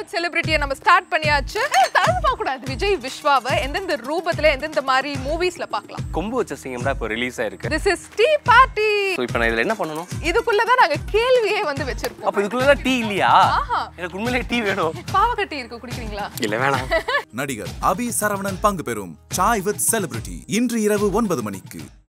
with Celebrity நம்ம start பண்ணியாச்சு. தரது பார்க்க கூடாது. விஜய் விஸ்வாவை எந்தெந்த ரூபத்துல எந்தெந்த மாதிரி மூவிஸ்ல பார்க்கலாம். கொம்பு வச்ச சிங்கம்டா இப்போ ரிலீஸ் ஆயிருக்கு. This is tea party. So இப்போ நான் இதுல என்ன பண்ணனும்? இதுக்குள்ள தான் நாங்க கேள்வியே வந்து வெச்சிருப்போம். அப்ப இதுக்குள்ள டீ இல்லையா? எனக்கு உண்மையிலேயே டீ வேணும். பாவக்க டீ இருக்கு குடிக்கிறீங்களா? இல்ல வேணாம். நடிகர் அபி சரவணன் பங்கு பெறும் சாய் வித் செலிபிரிட்டி இன்று இரவு 9 மணிக்கு.